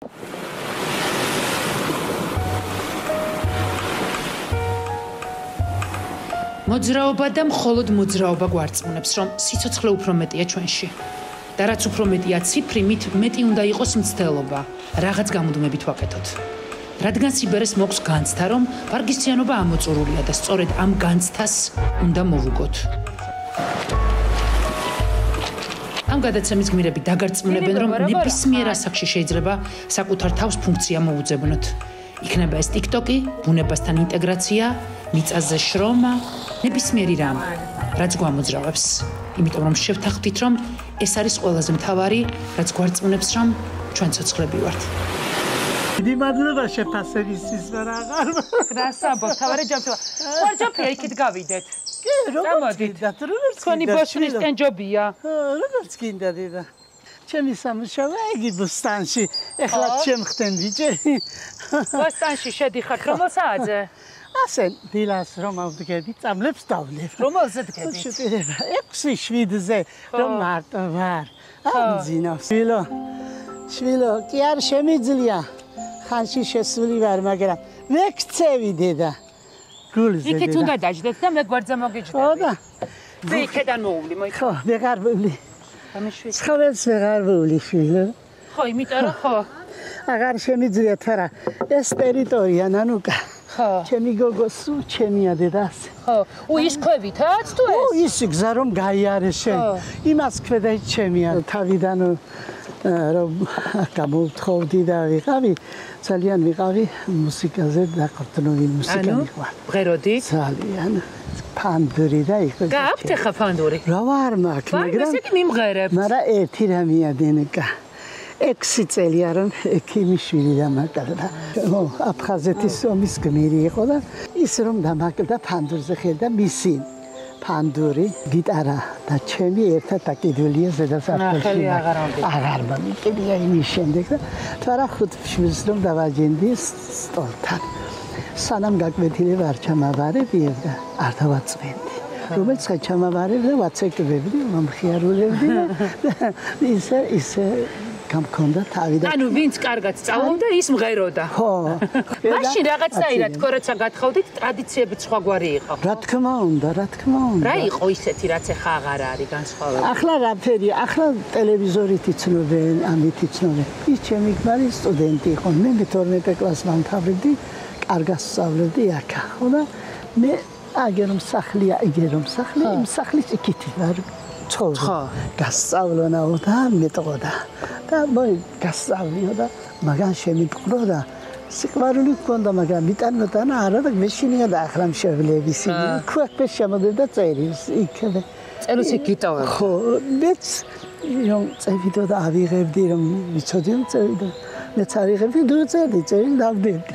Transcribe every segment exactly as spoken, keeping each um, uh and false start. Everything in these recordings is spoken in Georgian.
მოძრაობა და მხოლოდ მოძრაობა გვარწმუნებს, რომ სიცოცხლე უფრო მეტია ჩვენში. და რაც უფრო მეტია ციფრი, მით მეტი უნდა იყოს მცდელობა, რაღაც გამუდმებით ვაკეთოთ. რადგან სიბერეს მოყს განცდა, რომ ვარგისციანობა ამოწურულია და სწორედ ამ განცდას უნდა მოვუგოთ. ამ გადაცემის გმირები დაგარწმუნებენ, რომ ნებისმიერ ასაკში შეიძლება საკუთარ თავს ფუნქცია მოუძებნოთ. იქნება ეს TikTok-ი, ბუნებასთან ინტეგრაცია, მიწაზე შრომა, ნებისმიერი რამ, რაც გვამოძრავებს. იმიტომ რომ შევთანხმდით, რომ ეს არის ყველაზე მთავარი, რაც გვარწმუნებს, რომ ჩვენ ცოცხლები ვართ. დიდი მადლობა შეფასების სისვარაღარ. რასაბო, თავარი ჯობია. ხوارჯოფია იქით გავიდეთ. კი, როგორც გინდა, როგორც თქვენი ბოსნის ტენჯობია. როგორც გინდა დედა. ჩემი სამუშაოა იგი ბოსტანში. ეხლა ჩემ ხდენ ბიჭი. ბოსტანში შედიხარ რომელ საათზე? ასე დილას რომ ავდგები, წამლებს დავლებ. რომელზე დგები? ექვსი შვიდზე რომ მარტო ვარ. ამძინო. შვილო. შვილო, კი არ შემიძლია. ხანში შესული ვარ, მაგრამ ვექცევი დედა. გულზე დედა. იქით უნდა დაждდეთ და მე გვერდზე მოგიჯდები. ხო და ზე იქედან მოვლი, მოიქ. ხო, ვეღარ ვული. ამიშვი. ცხოველს ვეღარ ვული, შვილო. ხო, იმიტომ რომ ხო. აღარ შემიძლია თარა ეს ტერიტორია ნანუკა. ხო. ჩემი გოგო სულ ჩემია დედას. ხო. უ ის ქვევითაც თუ ეს? ო, ის გზა რომ გაიარეს შენ. იმას ქვედა ჩემია თავიდან რომ გამოვთხოვდი და ვიყავი, ძალიან ვიყავი მუსიკაზე დაკვრთნილი მუსიკა მიყვარ. მღეროდით? ძალიან. ფანდური და იქ. გააქვთ ახლა ფანდური? რა ვარ მაქვს, მაგრამ ისეთი მიმღერებ. მაგრამ ერთი რამეა დენკა. ექვსი წელია რომ ექიმიშვილი დამაკარდა. ო, აფხაზეთის ომის გმირი იყო და ის რომ დამაკარდა ფანდურზე ხედა მისი ფანდური, გიტარა და ჩემი ერთად აკიდულია ზედასაფრთხეში. აღარ მომიყიდია იმის შემდეგ და თორა ხუთ შვილს რომ დავაჯენდი სტოლთან. სანამ გაკვეთილი ვარ ჩამავარები და არ დავაწვენდი. რომელიც ჩამავარებ და ვაცეკებდი, მომხიარულებდი და ისე ისე გამქონდა თავი და ანუ ვინც კარგად სწავლობდა ის მღეროდა. ხო. მაშინ რაღაცნაირად თქო როცა გათხოვდით ტრადიციებიც სხვაგვარი იყო. რა თქმა უნდა, რა თქმა უნდა. რა იყო ისეთი რაც ახლა აღარ არის განსხვავებული? ახლა რა ფერი, ახლა ტელევიზორით იცნობენ, ამით იცნობენ. ის ჩემი ქმარი სტუდენტი იყო. მე მეთორმეტე კლასს ვამთავრებდი, კარგად სწავლობდი აქა. ხო და მე აგერომ სახლია, იგერომ სახლი, იმ სახლის იქითი ვარ. ხო, გასწავლონაო და მეტყოდა. და მოი გასწავლიო და მაგან შემიპყრო და სიყვარული გქონდა, მაგრამ მიტანმეტანა არა და მეშინია და ახლა მშევლები სიგი. ქვეყბე შემოდევდა წერილს იქ. წერილს იქ გიტოვებ. ხო, მეც რომ წევიდო და ავიღებდი რომ ვიცოდი რომ წევიდო. მეც ავიღებდი და წერდი, წერილ დავდებდი.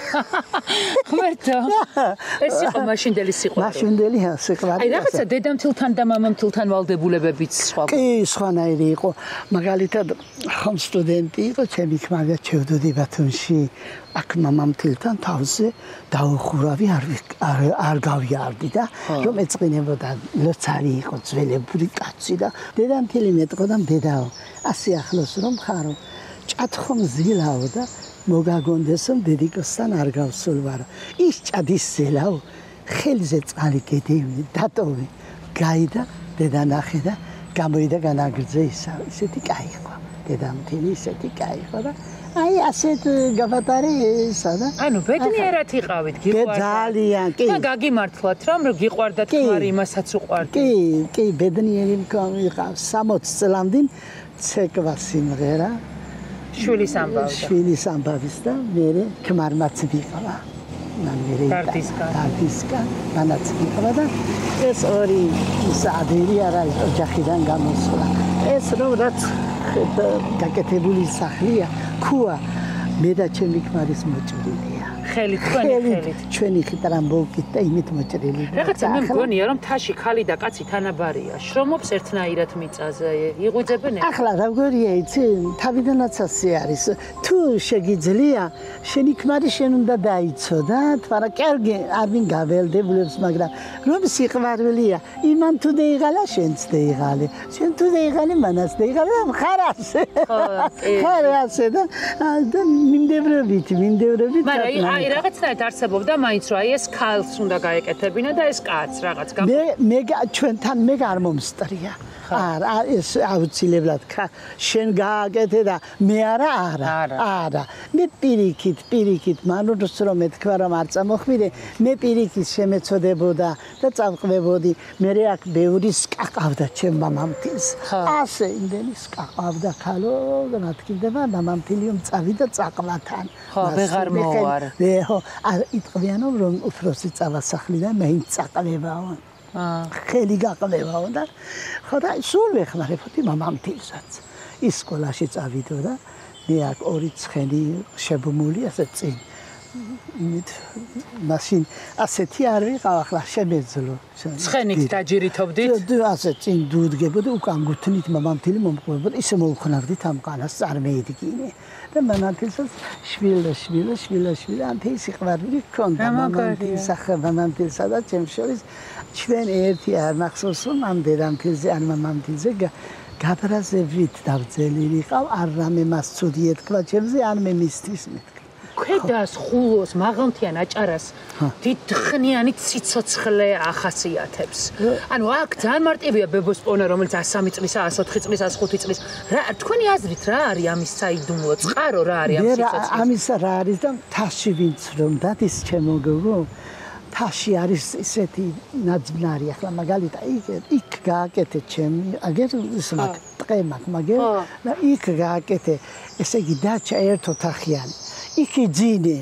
ხმერთო. ეს იყო მაშინდელი სიყვარული. მაშინდელი სიყვარული. აი რაღაცა დედამთილთან და მამამთილთან ვალდებულებებიც სხვა. კი, სხვანაირი იყო. მაგალითად, ხომ სტუდენტი იყო, ჩემი ქმარი ჩევდოდი ბათუმში. აქ მამამთილთან თავზე დაუხურავი არ არ გავიარდი და რომ ეწყინებოდა ლოცავი იყო ძველებური კაცი და დედამთილი მეტყოდა დედაო. ასე ახლოს რომ ხარო ჭათხომ ზილაო და მოგაგონდეს რომ დედიკოსთან არ გავსულვარო. ის ჭადის ზელაო ხელზე წყალი გედევი დატოვე. გაიდა დედა ნახე და გამოიდა განაგრძე ისა. ისეთი კაი იყო. დედამთილი ისეთი კაი იყო და აი ასეთ გავატარე ესა და ანუ ბედნიერად იყავით, გიყვარდათ. ძალიან, კი. და გაგიმართლათ რომ გიყვარდათ ქმარი იმასაც უყვარდით. კი, კი, ბედნიერი მქონიყავ სამოც წლამდე ცეკვა სიმღერა. შვილის ამბავი. შვილის ამბავის და მე ქმარმაც ვიყავა. მანერე დარდისკა, მანაც ვიყავა და ეს ორი საადვილი არა ოჯახიდან გამოსვლა. ეს რომ რაც გაკეთებული სახლია, ქუა მე და ჩემი ქმარის მოჭრილია. ხელით, თქვენი ხელით. ჩვენი ტრამბოვკით და იმით მოჭრილი. რაღაცა მე მგონია რომ თაში ხალი და კაცი თანაბარია. შრომობს ერთნაირად მიწაზე, იღვიძებენ. ახლა როგორია იცი, თავიდანაც ასე არის. თუ შეგიძლია, შენი ქმარი შენ უნდა დაიცოდათ, მაგრამ კარგი არ ვინ გაველდებლებს, მაგრამ რომ სიყვარულია, იმან თუ დაიღალა, შენც დაიღალე. შენ თუ დაიღალე, მანაც დაიღალე, ხარ ასე. ხარ ასე და და მინდევრებით, მინდევრებით. მაგრამ აი რაღაცნაირად არსებობდა მაინც რომ აი ეს ქალს უნდა გაეკეთებინა და ეს კაცს რაღაც გამ. მე მე ჩვენთან მე არ მომსტრია. არა, ეს აუცილებლად შენ გააკეთე და მე არა, არა. არა. მე პირიქით, პირიქით, მანურს რომ ეთქვა რომ არ წამოხვიდე, მე პირიქით შემეწოდებოდა და წავყვებოდი. მე აქ ბევრი სკაყავდა ჩემ მამამთილს. ასე იმდენი სკაყავდა ქალო, რა თქმა მამამთილი რომ წავიდა წაყვათან. ხო, ვეღარ მოوار. ხო, იტყვიანო რომ უფროსი წავასახლიდან მე წაყლებაო. ხელი გაყლებაო და ხო და სულ ვეხმარებოდი მამამთილსაც. ის სკოლაში წავიდო და მე აქ ორი ცხენი შებმული ასე წინ. იმით მაშინ ასეთი არ ვიყავ ახლა შემეძლო. ცხენით დაჯირითობდით? ასე წინ დუდგებოდი უკან გუთნით მამამთილი მომყვებოდა ისე მოვხნავდით ამ ყანას წარმოედგინე. და მამამთილსაც შვილა შვილა შვილა შვილა ამ თეი სიყვარული ჰქონდა მამამთილსა მამამთილსა და ჩემ შორის ჩვენ ერთი არ მახსოვს რომ ამ დედამთილზე ან მამამთილზე გაბრაზებით დავძელი ვიყავ არ რამე მას ცუდი ეთქვა ჩემზე ან მე მისთვის მეთქვა ქვედას ხულოს მაღალმთიან აჭარას დიდხნიანი ციცოცხლე ახასიათებს. ანუ აქ ძალიან მარტივია ბებოს პონა რომელიც ასამი წლისა, ასოთხი წლისა, ასხუთი წლის. რა თქვენი აზრით რა არის ამის საიდუმლო წყარო რა არის ამ ციცოცხლეს? ამის რა არის და თაში ვინც რომ დადის ჩემო გოგო თაში არის ისეთი ნაძვნარი ახლა მაგალითად იქ იქ გააკეთე ჩემი აგერ ისმაკ ტყემაკ მაგერ და იქ გააკეთე ესე იგი დაჩა ერთ ოთახიანი იქ იძინე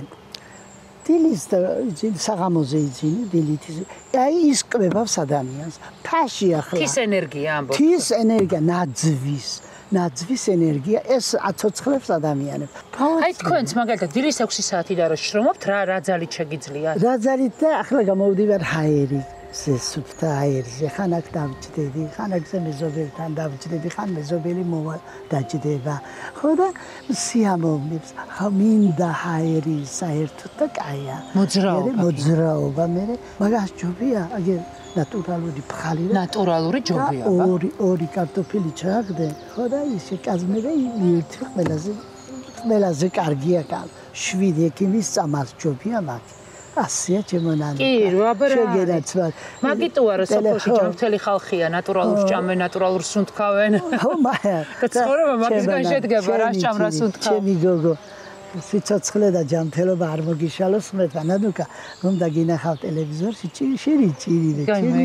დილის და საღამოზე იძინე დილით აი ის კვებავს ადამიანს თაში ახლა თის ენერგია ამბობ თის ენერგია ნაძვის ნაძვის ენერგია ეს აცოცხლებს ადამიანებს აი თქვენც მაგალითად დილის ექვსი საათი და რო შრომობთ რა რა ძალით შეგიძლია რა ძალით და ახლა გამოვდივარ ჰაერი სუფთა აერზე ხან აქ დავჭდები, ხან აქ მეზობელთან დავჭდები, ხან მეზობელი მოვა დაჭდება. ხო და სიამოვნებს, ხა მინდა აერი საერთოდ და კაია. მოძრაობა. მოძრაობა მე მაგას ჯობია, აგერ ნატურალური ფხალი და ნატურალური ჯობია. ორი ორი კარტოფილი ჩააგდე, ხო და ისე კაზმერე ერთი ყველაზე ყველაზე კარგია კალ. შვიდი ექიმის წამას ჯობია მაგ. ასია ჩემონანი. კი, აბა შეგენაცვალ. მაგიტოა რომ სოფელში ჯამთელი ხალხია, ნატურალურ ჭამენ, ნატურალურ სუნთქავენ. ხო, მაგრამ და ცხოვრება მაგისგან შედგება, რა ჭამ რა სუნთქავ. ჩემი გოგო სიცოცხლე და ჯამთელობა არ მოგიშალოს მეტა ნადუკა რომ დაგინახავ ტელევიზორში ჭირი შერი ჭირი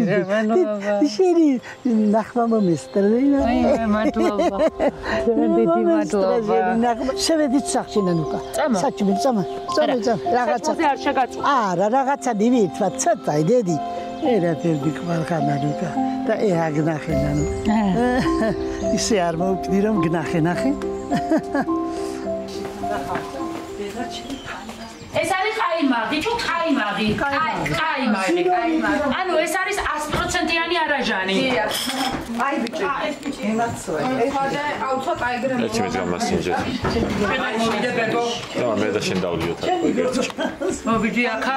ჩემი შერი ნახმა მომესტრენა აი მადლობა დიდი მადლობა შევედით სახში ნანუკა საჭმე წამა წამა წამა რაღაცა არ შეგაწვა არა რაღაცა დივირთვა ცოტა დედი ერა ფერდი ხმალხანანუკა და ეაგნახე ნანუ ისე არ მოვკვდი რომ გნახე ნახე ეს არის ყაიმაღი, თუ ყაიმაღი, ყაიმაღი, ყაიმაღი. ანუ ეს არის sto პროცენტიანი არაჟანი. აი ბიჭი, ემაცოე. ეხლა აუცოთ აიგრე. ეჩი მე გამასინჯეთ. მიდებებო. და მე და შენ დავლიოთ აქ ეგრეთ. მოვიდი ახლა.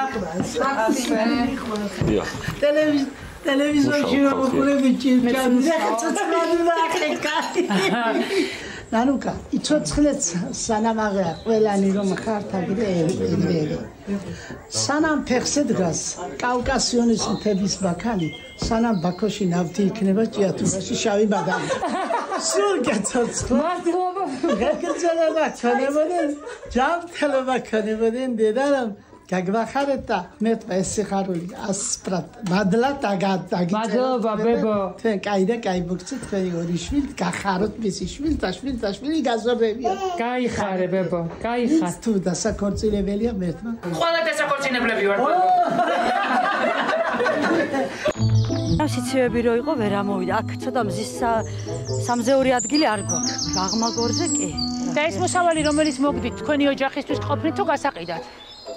დიახ. ტელევიზ ტელევიზორში მოყურები ჭირჭამი. რაღაცა ცოტა ახლეკა. ნანუკა, იცოცხლეთ სანამ აღარ ყველანი რომ ხართ აგრე სანამ ფეხზე დგას კავკასიონის მთების ბაქანი სანამ ბაქოში ნავთი იქნება ჭიათურაში შავი ბადანი სულ გაცოცხლო მადლობა გაგრძელება ქონებოდნენ ჯამთელობა ქონებოდნენ დედარამ გაგვახარეთ და მე ეს სიხარული ასპრად მადლა დაგაგიწევთ მადლობა ბებო თქვენ კაი და კაი მოგცეთ თქვენი ორი შვილი გახაროთ მისი შვილი და შვილი და შვილი გაზრდებია გაიხარე ბებო გაიხარ თუ დასაქორწინებელია მერთმა ყველა დასაქორწინებლები ვარ სიცივები რო იყო ვერ ამოვიდა აქ ცოტა მზის სამზეური ადგილი არ გვაქვს გაღმაგორზე კი და ეს მოსავალი რომელიც მოგდით თქვენი ოჯახისთვის ყოფნით თუ გასაყიდად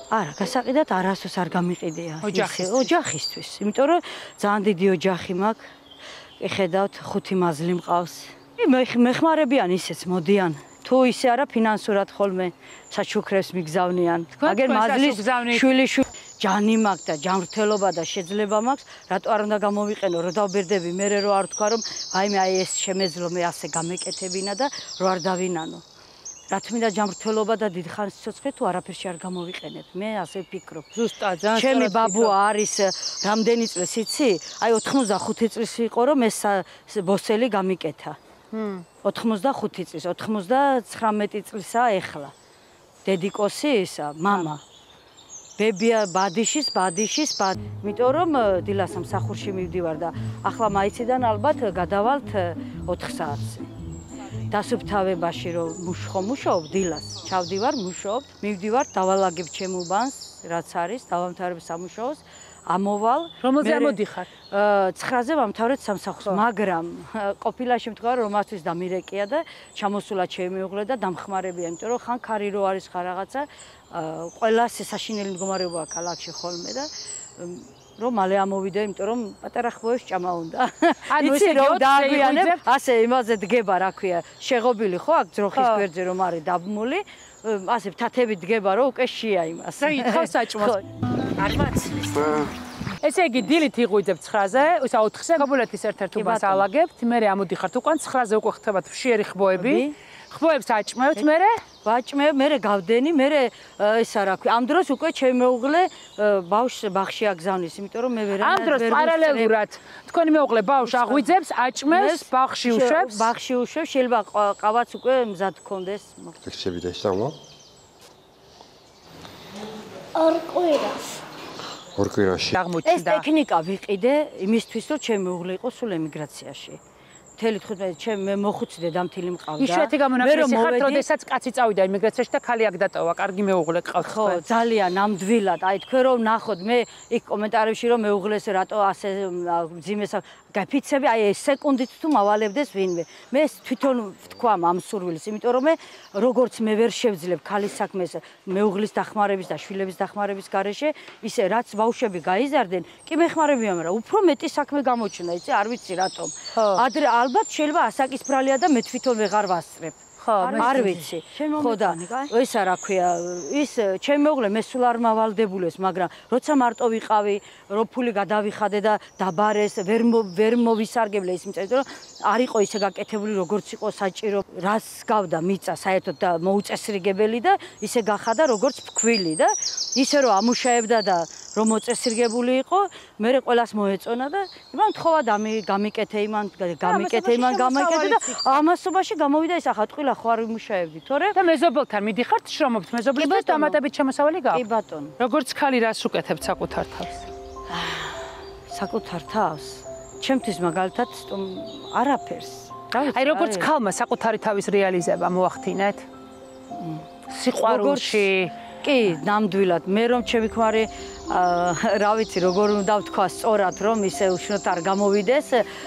არა, გასაყიდად არასდროს არ გამიყიდია. ოჯახისთვის. იმიტომ რომ ძალიან დიდი ოჯახი მაქვს. ხედავთ, ხუთი მაზლი მყავს. მეხმარებიან ისეც მოდიან. თუ ისე არა ფინანსურად ხოლმე საჩუქრებს მიგზავნიან. აგერ მაზლის შვილი ჯანი მაქვს და ჯანმრთელობა და შეძლება მაქვს, რატო არ უნდა გამოვიყენო, რომ დავბერდები, მე რო არ თქვა რომ აიმე აი ეს შემეძლო მე ასე გამეკეთებინა და რო არ დავინანო. რა თქმა უნდა ჯანმრთელობა და დიდხანს სიცოცხლე თუ არაფერში არ გამოვიყენებ. მე ასე ვფიქრობ. ზუსტად, ძალიან ჩემი ბაბუა არის რამდენი წლის იცი? აი ოთხმოცდახუთი წლის იყო რომ ეს ბოსელი გამიკეთა. ოთხმოცდახუთი წლის, ოთხმოცდაცხრამეტი წლისაა ეხლა. დედიკოსი ისა, მამა. ბებია ბადიშის, ბადიშის, ბად. იმიტომ რომ დილას სამსახურში მივდივარ და ახლა მაიციდან ალბათ გადავალთ ოთხ საათზე. დასუფთავებაში რომ მუშხო მუშაობ დილას, ჩავდივარ, მუშაობ, მივდივარ, დავალაგებ ჩემ უბანს, რაც არის, დავამთავრებ სამუშაოს, ამოვალ. რომელზე ამოდიხარ? ცხრაზე ვამთავრეთ სამსახურს, მაგრამ ყოფილა შემთხვევა რომ მათთვის დამირეკია და ჩამოსულა ჩემი მეუღლე და დამხმარებია, იმიტომ რომ ხან ქარი რო არის ხარ რაღაცა, ყველა საშინელი მდგომარეობაა ქალაქში ხოლმე და რომ მალე ამოვიდე, იმიტომ რომ პატარა ხბოებს ჭამა უნდა. ანუ ესე რომ დააგვიანებ, ასე იმაზე დგება, რა ქვია, შეღობილი ხო აქ ძროხის გვერდზე რომ არის დაბმული, ასე თათები დგება, რომ უკვე შია იმას. რა ითხოვ საჭმოს? არ მაცლის. ესე იგი დილით იღვიძებ ცხრაზე, ისა ოთხზე გაბულეთის ერთ-ერთ უბანს ალაგებთ, მერე ამოდიხართ უკან ცხრაზე უკვე ხდებათ მშიერი ხბოები. ხბოებს აჭმევთ მერე? ვაჭმევ, მერე გავდენი, მერე ისა რა ქვია, ამ დროს უკვე ჩემი მეუღლე ბავშვს ბაღში აგზავნის, იმიტომ რომ მე ვერ ამ დროს პარალელურად თქვენი მეუღლე ბავშვს აღვიძებს, აჭმევს, ბაღში უშვებს, ბაღში უშვებს, შეიძლება ყავაც უკვე მზად გქონდეს. ტექსტები და ისწავლა? ორ კვირას. ორ კვირაში. ეს ტექნიკა ვიყიდე იმისთვის, რომ ჩემი მეუღლე იყო სულ ემიგრაციაში. მთელი თხუთმეტი ჩემ მოხუცი დედამთილი მყავდა. იშვიათი გამონაკლისი ხართ, როდესაც კაცი წავიდა ემიგრაციაში და ქალი აქ დატოვა, კარგი მეუღლე გყავთ. ხო, ძალიან ნამდვილად. აი თქვენ რომ ნახოთ, მე იქ კომენტარებში რომ მეუღლეს რატო ასე ძიმეს გაფიცები, აი ეს სეკუნდით თუ მავალებდეს ვინმე. მე თვითონ ვთქვა ამ სურვილს, იმიტომ რომ მე როგორც მე ვერ შევძლებ ქალის საქმეს მეუღლის დახმარების და შვილების დახმარების გარეშე, ისე რაც ბავშვები გაიზარდნენ, კი მეხმარებიან, მაგრამ უფრო მეტი საქმე გამოჩნდა, იცი, არ ვიცი რატომ. ადრე ალბათ შეიძლება ასაკის ბრალია და მე თვითონ ვეღარ ვასწრებ. ხო, არ ვიცი. ხო და ესა რა ქვია, ის ჩემი მეუღლე მე სულ არ მავალდებულეს, მაგრამ როცა მარტო ვიყავი, რო ფული გადავიხადე და დაბარეს, ვერ ვერ მოვისარგებლე ის მიწა, რომ არ იყო ისე გაკეთებული, როგორც იყო საჭირო, რას გავდა მიწა საერთოდ და მოუწესრიგებელი და ისე გახადა როგორც ფქვილი და ისე რომ ამუშავებდა და რომ მოწესრიგებული იყო, მე ყველას მოეწონა და იმან თხოვა და გამიკეთე იმან, გამიკეთე იმან, გამიკეთე და ამასობაში გამოვიდა ის ახლა ტყილა ხო არ ვიმუშავებდი, თორე და მეზობელთან მიდიხართ, შრომობთ მეზობელთან, დამატებით შემოსავალი გაქვთ. კი ბატონო. როგორც ქალი რას უკეთებთ საკუთარ თავს? საკუთარ თავს? ჩემთვის მაგალითად არაფერს. აი როგორც ქალმა საკუთარი თავის რეალიზება მოახდინეთ? სიყვარულში კი, ნამდვილად. მე რომ ჩემი ქმარი რა ვიცი, როგორ უნდა ვთქვა სწორად, რომ ისე უშნოდ არ გამოვიდეს.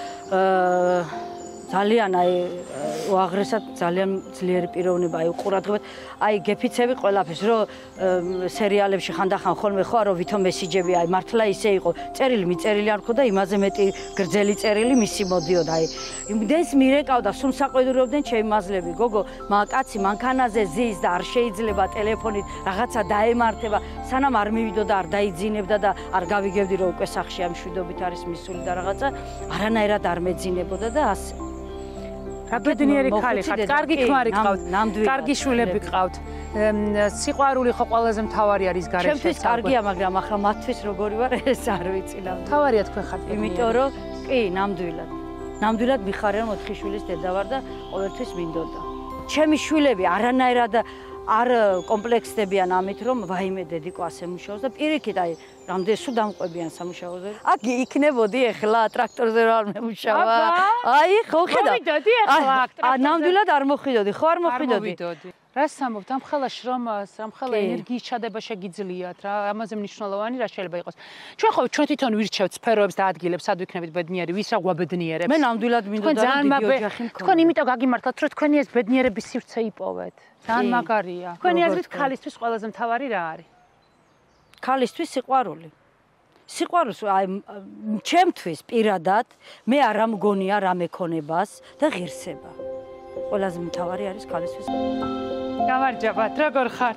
ძალიან აი უაღრესად ძალიან ძლიერი პიროვნება, აი უყურადღებად, აი გეფიცები ყველაფერს, რომ სერიალებში ხანდახან ხოლმე ხო არო ვითომ მესიჯები, აი მართლა ისე იყო, წერილი მიწერილი არ მქონდა, იმაზე მეტი გრძელი წერილი მისი მოდიოდა, აი იმდენს მირეკავდა, სულ საყვედურობდნენ ჩემი მაზლები, გოგო, კაცი მანქანაზე ზის და არ შეიძლება ტელეფონით რაღაცა დაემართება, სანამ არ მივიდო და არ დაიძინებდა და არ გავიგებდი, რომ უკვე სახში ამ მშვიდობით არის მისული და რაღაცა, არანაირად არ მეძინებოდა და ასე. რა ბედნიერი ქალი ხართ, კარგი ქმარი გყავთ, კარგი შვილები გყავთ. სიყვარული ხო ყველაზე მთავარი არის გარეშე. ჩემთვის კარგია, მაგრამ ახლა მათთვის როგორი ვარ, ეს არ ვიცი ნამდვილად. მთავარია თქვენ ხართ. იმიტომ რომ კი, ნამდვილად. ნამდვილად მიხარია რომ ოთხი შვილის დედა ვარ და ყოველთვის მინდოდა. ჩემი შვილები არანაირად არ კომპლექსდებიან ამით, რომ ვაიმე დედიკო ასე მუშაობს და პირიქით აი რამდენი სულ დამყვებიან სამუშაოზე. აქ იქნებოდი ეხლა ტრაქტორზე რა მემუშავა. აი ხო ხედავ. მოვიდოდი ეხლა აქ ტრაქტორზე. ნამდვილად არ მოხვიდოდი, ხო არ მოხვიდოდი. რას ამბობთ ამ ხელა შრომას, ამ ხელა ენერგიის ჩადება შეგიძლიათ რა, ამაზე მნიშვნელოვანი რა შეიძლება იყოს. ჩვენ ხო ჩვენ თვითონ ვირჩევთ სფეროებს და ადგილებს, სად ვიქნებით ბედნიერი, ვის რა გვაბედნიერებს. მე ნამდვილად მინდოდა რომ დიდი ოჯახი მქონდა. თქვენ იმიტომ გაგიმართლათ, რომ თქვენი ეს ბედნიერების სივრცე იპოვეთ. ძალიან მაგარია. თქვენი აზრით ქალისთვის ყველაზე მთავარი რა არის? ქალისთვის სიყვარული. სიყვარულს აი ჩემთვის პირადად მე არ ამგონია რა მეკონებას და ღირსება. ყველაზე მთავარი არის ქალისთვის. გამარჯობათ, როგორ ხართ?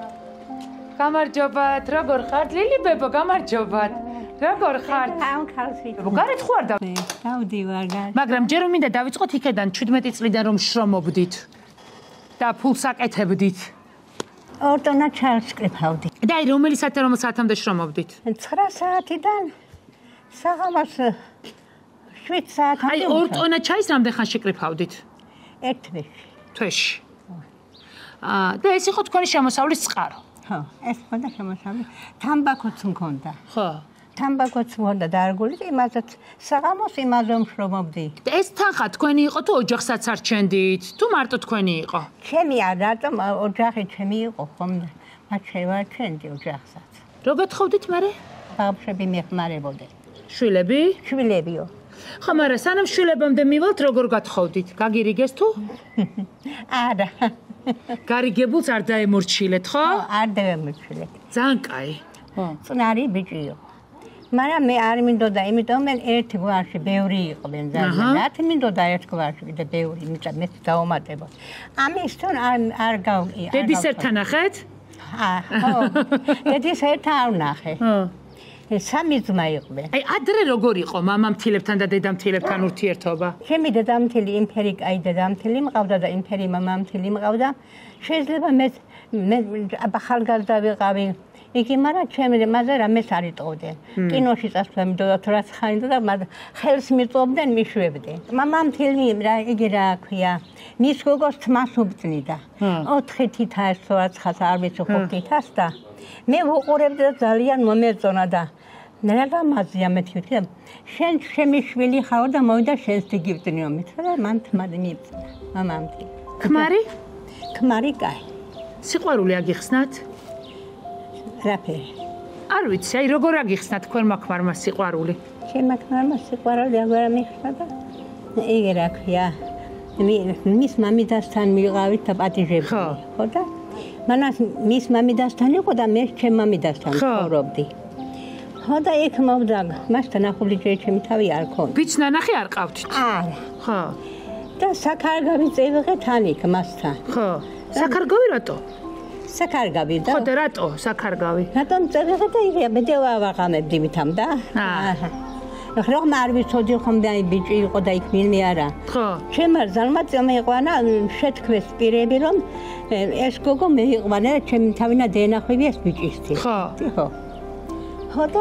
გამარჯობათ, როგორ ხართ? ლილი ბებო, გამარჯობათ. როგორ ხართ? ამ ხალხით. გარეთ ხوار და დავდივარ გარეთ. მაგრამ ჯერ რომ მინდა დავიწყოთ იქედან ჩვიდმეტი წლიდან რომ შრომობდით და ფულს აკეთებდით. ორ ტონა ჩაის კრიფავდი. და აი რომელი საათი რომელ საათამდე შრომობდით? ცხრა საათიდან საღამოს შვიდ საათამდე. აი ორ ტონა ჩაის რამდენ ხანში კრიფავდით? ერთ თვეში. თვეში. აა და ეს იყო თქვენი შემოსავლის წყარო. ხო, ეს მქონდა შემოსავალი. თამბაქოც მქონდა. ხო. თამბაქოც მქონდა დარგული, იმასაც საღამოს იმაზე ვშრომობდი. და ეს თანხა თქვენი იყო თუ ოჯახსაც არ ჩენდით? თუ მარტო თქვენი იყო? ჩემი არ რატომ ოჯახი ჩემი იყო ხომ? მათ შევარჩენდი ოჯახსაც. რო გეთხოვდით მერე? ბავშვები მეხმარებოდნენ. შვილები? შვილებიო. ხო, მაგრამ სანამ შვილებამდე მივალთ, როგორ გათხოვდით? გაგირიგეს თუ? არა. გარიგებულს არ დაემორჩილეთ, ხო? არ დავემორჩილეთ. ძალიან კაი. ხო. წნარი ბიჭი იყო. მაგრამ მე არ მინდოდა, იმიტომ მე ერთი გვარში ბევრი იყვნენ ძალიან. რატო მინდოდა ერთ გვარში კიდე ბევრი, იმიტომ მე დავუმატებო. ამისთვის არ არ გავი. დედის ერთთან ნახეთ? აა, ხო. დედის ერთთან არ ვნახე. ხო. სამი ძმა იყვნენ. აი, ადრე როგორ იყო მამამთილებთან და დედამთილებთან ურთიერთობა? ჩემი დედამთილი იმფერი კაი დედამთილი მყავდა და იმფერი მამამთილი მყავდა. შეიძლება მე მე ახალგაზრდა ვიყავი. იგი მაგრამ ჩემი მასე რამეს არ იტყოდნენ. კინოში წასვლა მინდოდა თუ რაც ხაინდა და ხელს მიწობდნენ მიშვებდნენ. მამამთილი რა იგი რა ქვია. მის გოგოს თმას უბწნიდა. ოთხი თითა ეს რაც ხას არ ვიცი ხუთი თას და მე ვუყურებდი და ძალიან მომეწონა და რა გამაზია მე თვითონ შენ ჩემი შვილი ხარ და მოვიდა შენს დგივდნიო მითხრა და მან თმარი მიბწნა მამამთილი. ქმარი? ქმარი კაი. სიყვარული აგიხსნათ? რაფერი? არ ვიცი, აი როგორ აგიხსნათ თქვენმა ქმარმა სიყვარული? ჩემმა ქმარმა სიყვარული აღარ მიხსნა და იგი რა ქვია მის მამიდასთან მივიყავით და პატიჟები. ხო და მანას მის მამიდასთან იყო და მე ჩემ მამიდასთან ცხოვრობდი. ხო და იქ მოვდა, მასთან ახული ჯერ ჩემი თავი არ ქონდა. ბიჭ ნანახი არ ყავდით? არა. ხო. და საქარგავი წევიღე თან იქ მასთან. ხო. საქარგავი რატო? საქარგავი და ხო და რატო საქარგავი? რატომ წევიღე და იგია მე დავაღამებდი ვითამ და. აა. ხომ არ ვიცოდი ხომ და ბიჭი იყო და იქ მინმე არა. ხო. ჩემ ზალმა წამეიყვანა შეთქვეს პირები რომ ეს გოგო მეიყვანა და ჩემი თავინა დენახვივი ეს ბიჭისთი. ხო. ხო. ხო და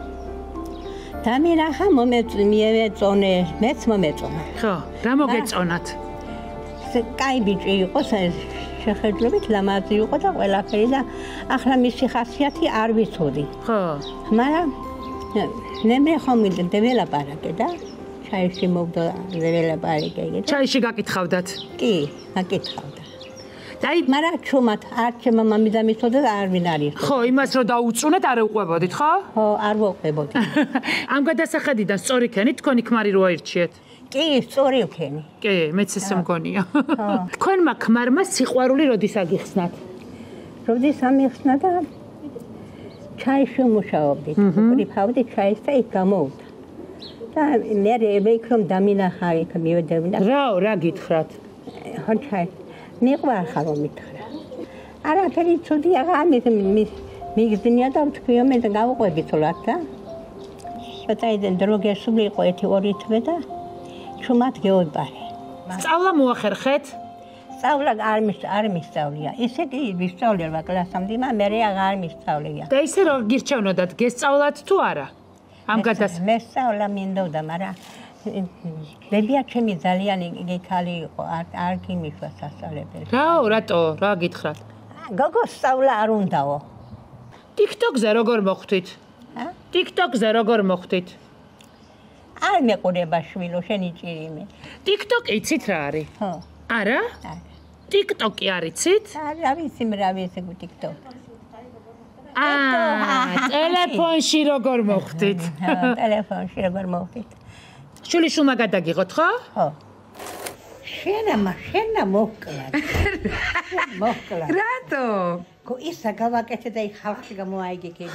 დამირახა მომეწონე, მეც მომეწონა. ხო. რა მოგეწონათ? კაი ბიჭი იყო, შეხედლებით ლამაზი იყო და ყველაფერი და ახლა მისი ხასიათი არ ვიცოდი. ხო. მაგრამ ნემრე ხომ დეველაპარაკე და ჩაიში მოვდა დეველაპარაკე. ჩაიში გაკითხავდათ? კი, გაკითხავდა. და აი, მაგრამ ჩუმად არ ჩემმა მამიდამ იცოდა და არ ვინ არის. ხო, იმას რომ დაუწუნეთ, არ უყვებოდით, ხო? ხო, არ ვუყვებოდი. ამ გადასახედიდან სწორი ქენი თქვენი ქმარი რო აირჩიეთ? კი, სწორი ვქენი. კი, მეც ესე მგონია. თქვენმა ქმარმა სიყვარული როდის აგიხსნათ? როდის ამიხსნა და ჩაიში მუშაობდით. ყრიფავდი ჩაის და იქ გამოვდა. და მე მე იქ რომ დამინახა იქ მივედები და რაო, რა გითხრათ? ხო ჩაი. მიყვარ ხარ რომ მითხრა. არაფერი ცუდი აღარ მიგზნია და ვთქვიო მე და გავუყვები თულად და. შეტაიდან დრო გესული იყო ერთი ორი თვე და ჩუმად გეუბარე. სწავლა მოახერხეთ? სწავლა არ მის არ მისწავლია. ისე კი ვისწავლება კლასამდე, მაგრამ მე აღარ მისწავლია. და ისე რომ გირჩევნოდათ, გესწავლათ თუ არა? ამ გადას მე სწავლა მინდოდა, მაგრამ ლებია ჩემი ძალიან იგი ქალი იყო, არ არ გიმიშვა სასწავლებელი. რაო, რატო? რა გითხრათ? გოგო სწავლა არ უნდაო. TikTok-ზე როგორ მოხვდით? ა? TikTok-ზე როგორ მოხვდით? არ მეყურება შვილო, შენი ჭირიმე. TikTok იცით რა არის? ხო. არა? არა. TikTok-ი არ იცით? არა, ვიცი რა ვიცი TikTok. აა, ტელეფონში როგორ მოხვდით? ტელეფონში როგორ მოხვდით? შული შუმა გადაგიღოთ, ხო? ხო. შენა, შენა მოხკლა. მოხკლა. რატო? ისა გავაკეთე და იქ ხალხში გამოაიგეკები.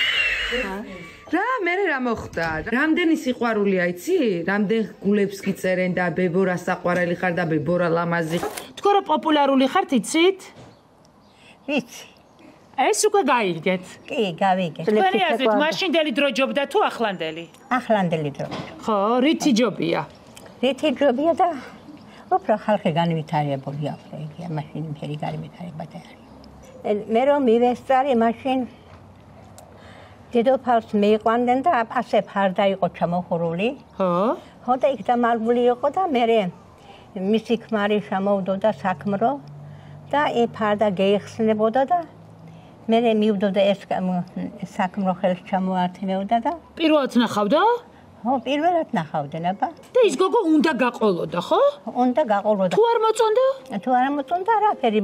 რა, მე რა მოხდა? რამდენი სიყვარული აიცი? რამდენ გულებს გიწერენ და ბებორა საყვარელი ხარ და ბებორა ლამაზი. თქო რა პოპულარული ხართ, იცით? ვიცი. ეს უკვე გაიგეთ. კი, გავიგეთ. თქვენი აზრით, მაშინდელი დრო ჯობდა თუ ახლანდელი? ახლანდელი დრო. ხო, რითი ჯობია? რითი ჯობია და უფრო ხალხი განვითარებულია, უფრო იგია, მაშინ ფერი განვითარებადი არის. მე რომ მივესწარი მაშინ დედოფალს მიიყვანდნენ და ასე ფარდა იყო ჩამოხურული. ხო? ხო და იქ დამალული იყო და მე მისი ქმარი შემოვდოდა საქმრო და ე ფარდა გეიხსნებოდა და მე მივდოდა ეს საქმრო ხელს ჩამოართმევდა და პირველად ნახავდა? ხო, პირველად ნახავდნენ აბა. და ის გოგო უნდა გაყოლოდა, ხო? უნდა გაყოლოდა. თუ არ მოწონდა? თუ არ მოწონდა, არაფერი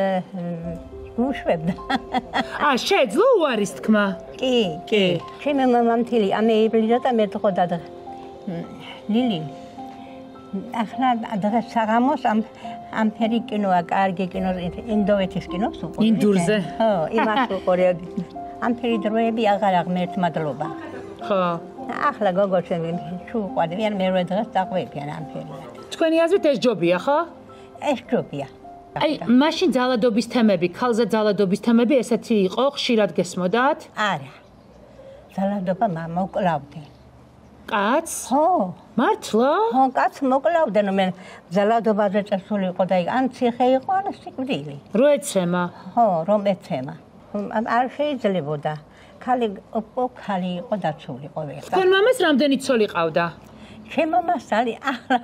უშვებდა. ა, შეძლო უარის თქმა? კი, კი. ჩემი მამამთილი ამეიბლიდა და მე თქოდა და ლილი. ახლა დღეს საღამოს ამ ამ ფერი კინოა, კარგი კინო, ინდოეთის კინოს უყურე. ინდურზე? ხო, იმას უყურე. ამ ფერი დროები აღარ აღმერთ მადლობა. ხო. ახლა გოგო ჩემი შუყვადიან მეორე დღეს დაყვებიან ამ ფერად. თქვენი აზრით ეს ჯობია, ხო? ეს ჯობია. აი, მაშინ ძალადობის თემები, ქალზე ძალადობის თემები ესეთი იყო, ხშირად გესმოდათ? არა. ძალადობა მოკლავდნენ. კაც? ხო. მართლა? ხო, კაც მოკლავდნენ, მე ძალადობაზე წესული იყო და ან ციხე იყო, ან სიკვდილი. რო ეცემა? ხო, რომ ეცემა. არ შეიძლებოდა. ხალი ოქალი იყო დაცული ყოველდღე. თქვენ მამას რამდენი ცოლი ყავდა? ჩემ მამას ალი ახლა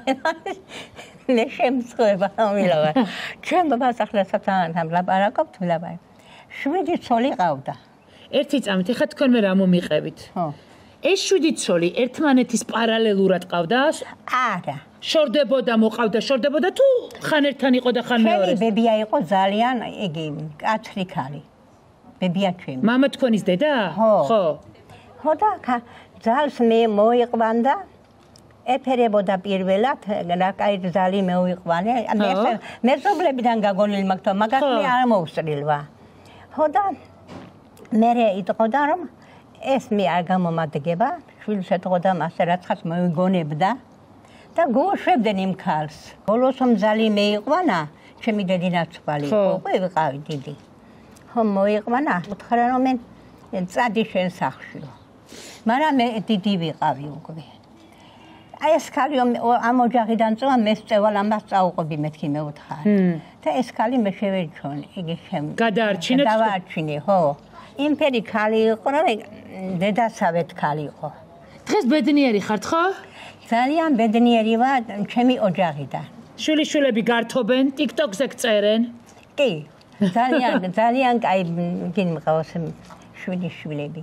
მე შემწყვება ამილავა. ჩემ მამას ახლა სათანადო ლაპარაკობთ ვილაბაი. შვიდი ცოლი ყავდა. ერთი წამით, ეხლა თქვენ მე რა მომიყევით? ხო. ეს შვიდი ცოლი ერთმანეთის პარალელურად ყავდა? არა. შორდებოდა, მოყავდა, შორდებოდა თუ ხან ერთთან იყო და ხან მეორე? ჩემი ბებია იყო ძალიან იგი კაცრი ქალი. ბებია ჩემი. მამა თქვენის დედა? ხო. ხო. ხო და ძალს მე მოიყვანდა. ეფერებოდა პირველად, რა კაი ზალი მეუიყვანე. მე მეზობლებიდან გაგონილი მაგ თო მაგას მე არ მოუსწრილვა. ხო და მე იტყოდა რომ ეს მე არ გამომადგება, შვილს ეტყოდა მასე რაცხაც მოიგონებდა და გუშვებდნენ იმ ქალს. ბოლოს მძალი მეიყვანა, ჩემი დედინაცვალი იყო, უკვე ვიყავი დიდი. ხო მოიყვანა, უთხრა რომ მე წადი შენ სახლშიო. მაგრამ მე დიდი ვიყავი უკვე. აი ეს ქალი ამ ოჯახიდან წვა მე სწევალ ამას წაუყობი მეთქი მე უთხარი. და ეს ქალი მე შევეჩვენე, იგი შემ გადაარჩინეთ? დავარჩინე, ხო. იმფერი ქალი იყო, რომ დედასავეთ ქალი იყო. დღეს ბედნიერი ხართ, ხო? ძალიან ბედნიერი ვარ ჩემი ოჯახიდან. შვილიშვილები გართობენ, TikTok-ზე გწერენ? კი. ძალიან ძალიან კაი გიმყავს შვილი შვილები.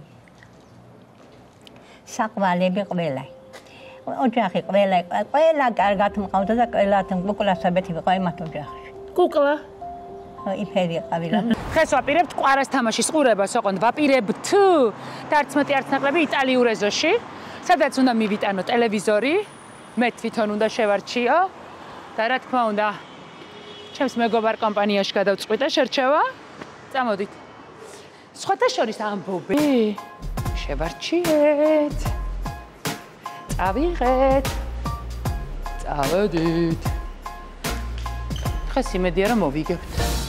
საყვალები ყველა. ოჯახი ყველა ყველა კარგად მყავდა და ყველა კუკლასაბეთი ვიყავი მათ ოჯახში. კუკლა? იფერი ყავილა. დღეს ვაპირებთ ყვარას თამაშის ყურებას, ოღონდ ვაპირებთ თერთმეტი არცნაკლები იტალიურ ეზოში, სადაც უნდა მივიტანო ტელევიზორი, მე თვითონ უნდა შევარჩიო და რა თქმა უნდა ჩემს მეგობარ კომპანიაში გადავწყვიტე შერჩევა. წამოდით. სხვათა შორის ამბობი. შევარჩიეთ. წავიღეთ. წავედით. დღეს იმედია რომ მოვიგებთ.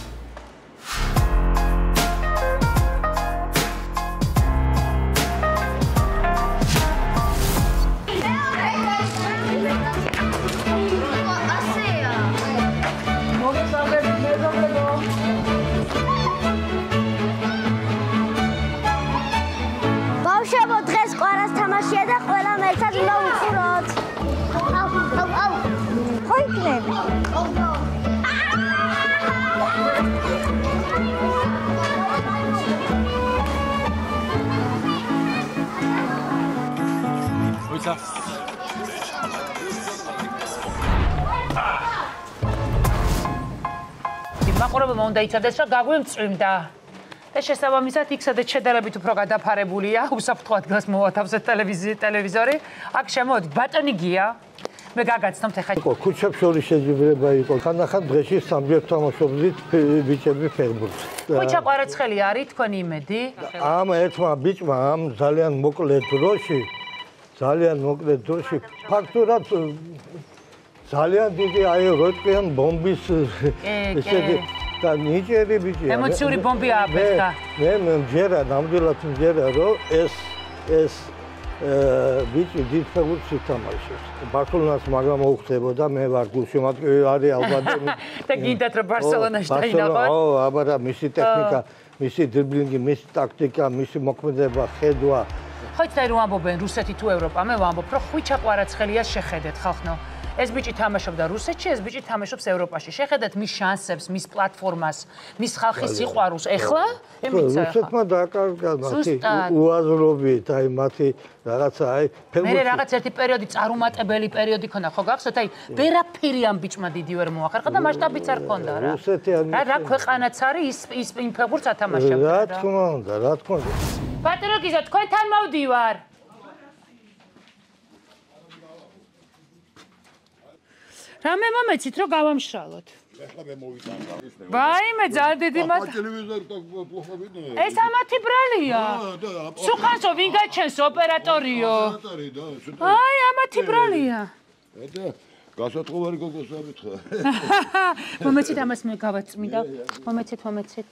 მაყურებელმა უნდა იცოდეს, რომ გაგვიმწვიმდა. და შესაბამისად იქ სადაც შედარებით უფრო გადაფარებულია, უსაფრთხო ადგილას მოვათავსეთ ტელევიზორი. აქ შემოვედით, ბატონი გია. მე გაგაცნობთ ახლა. იყო ქუჩებს შორის შეჯიბრება იყო. ხანდახან დღეში სამჯერ თამაშობდით ბიჭები ფეხბურთს. ქუჩა ყვარაცხელი არის თქვენი იმედი? ამ ერთმა ბიჭმა ამ ძალიან მოკლე დროში ძალიან მოკლე დროში ფაქტურად ძალიან დიდი აი როიტყიან ბომბის ესეთი და ნიჭიერი ბიჭია. ემოციური ბომბი ააფეთქა. მე მე მჯერა ნამდვილად მჯერა რომ ეს ეს ბიჭი დიდ ფეხბურთს ითამაშებს. ბარსელონას მაგრამ მოუხდებოდა მე ვარ გულშემატკივარი არის ალბათ. და გინდათ რომ ბარსელონაში დაინახოთ? ო, აბა მისი ტექნიკა, მისი დრიბლინგი, მისი ტაქტიკა, მისი მოქმედება, ხედვა. ხო იცი რომ ამბობენ რუსეთი თუ ევროპა, მე ვამბობ რომ ხვიჩა ყვარაცხელიას შეხედეთ ხალხნო. ეს ბიჭი თამაშობდა რუსეთში, ეს ბიჭი თამაშობს ევროპაში. შეხედეთ მის შანსებს, მის პლატფორმას, მის ხალხის სიყვარულს. ეხლა? ემიცა ეხლა. რუსეთმა დააკარგა მათი უაზრობით, აი მათი რაღაცა, აი ფეხბურთი. მე რაღაც ერთი პერიოდი წარუმატებელი პერიოდი ქონდა, ხო გახსოვთ? აი ვერაფერი ამ ბიჭმა დიდი ვერ მოახერხა და მასშტაბიც არ ქონდა რა. რუსეთი რა რა ქვეყანაც არის ის ის იმ ფეხბურთს ათამაშებდა რა. რა თქმა უნდა, რა თქმა უნდა. ბატონო გიზა, თქვენთან მოვდივარ. რამე მომეცით რომ გავამშრალოთ. ეხლა მე მოვიტანე. ვაიმე ძალიან დიდი მათ. ეს ამათი ბრალია. სუხანსო ვინ გაჩენს ოპერატორიო? აი ამათი ბრალია. და გასათხოვარი გოგოს ამითხა. მომეცით ამას მე გავაწმიდა. მომეცით მომეცით.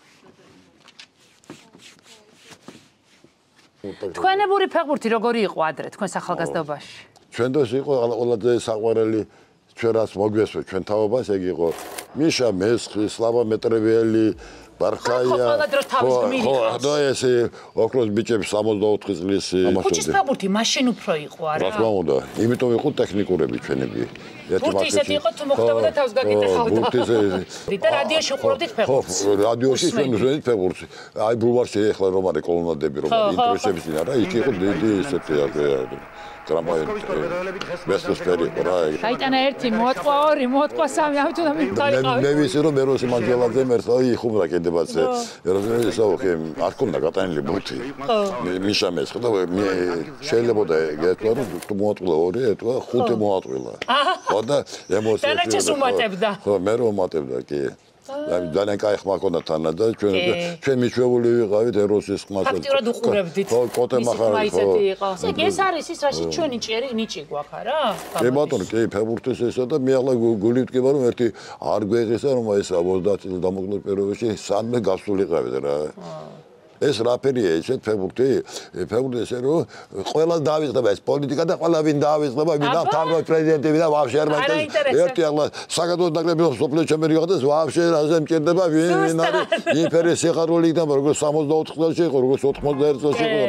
თქვენებური ფეხბურთი როგორი იყო ადრე თქვენ ახალგაზრდობაში? ჩვენ დროს იყო ყველაზე საყვარელი ჩვენ რაც მოგვესვე ჩვენ თავობას ეგ იყო მიშა მესხი სლავა მეტრეველი ბარკაია ხო და ეს ოქროს ბიჭები სამოცდაოთხი წლის ქუჩის ფეხბურთი მაშინ უფრო იყო არა? რა თქმა უნდა იმიტომ იყო ტექნიკურები ჩვენები ბურთი ისეთი იყო თუ მოხდებოდა თავს გაკითხავდა და რადიოში უყურებდით ფეხბურთს რადიოში ჩვენ ვუყურებდით ფეხბურთს აი ბულვარში ეხლა რომ არის კოლონადები რომ ინტერესების ძინა რა იქ იყო დიდი ესეთი გრამაი მესტოსფერი რა გაიტანა ერთი მოატყვა ორი მოატყვა სამი ამიტომ მიყავიყავი მე ვიცი რომ მეროსი მანჯელაძე მერთა იხუმრა კედებაცე ეროზინი საუხი არ ქონდა გატანილი ბურთი მიშა მესხი და მე შეიძლება და გეტყვა რომ თუ მოატყვა ორი ეტყვა ხუთი მოატყვილა ხო და ემოცია დანარჩენს უმატებდა ხო მე რომ უმატებდა კი ძალიან კაი ხმა ქონდა თანა და ჩვენ ჩვენ მიჩვეული ვიყავით ეროსის ხმას ფაქტიურად უყურებდით ხო კოტე მახარი ხო ეს არის ის რაში ჩვენი ჭერი ნიჭი გვაქვს არა კი ბატონო კი ფეხბურთის ესა და მე ახლა გული ვტკივა რომ ერთი არ გვეღისა რომ ეს ოცდაათ წელი დამოკლე პერიოდში სამე გასულიყავით რა ეს რაფერია ესეთ ფეხბურთი ფეხბურთი ესე რომ ყველა დავიწყდება ეს პოლიტიკა და ყველა ვინ დავიწყდება ვინ თავმოყრა პრეზიდენტი ვინ და ვაფშე არ მაინტერესებს ერთი ახლა საქართველოს ნაკრები სოფლიო ჩემპიონი გახდეს ვაფშე რაზე მჭირდება ვინ ვინ არის იმპერიის სიხარული იქნება როგორც სამოცდაოთხ წელს იყო როგორც ოთხმოცდაერთ წელს იყო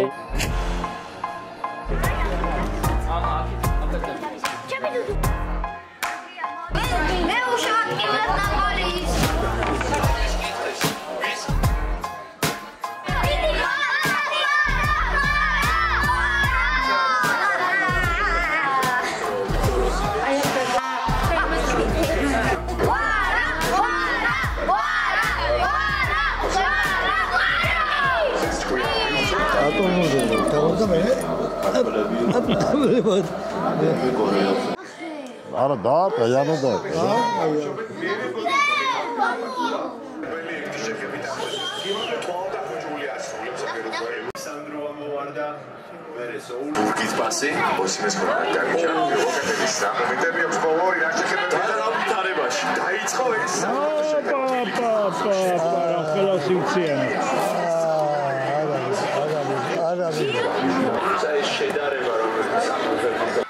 არა და დაიანო და ბურგის პასი ოსიმეს მოვიდა გამიჩა როკეტების სამომენტები აქვს ბოლოი რა შეხებები და ვითარებაში დაიწყო ეს პა პა პა პა ხელას იციან არა არა არა არა ეს შედარება რომელიც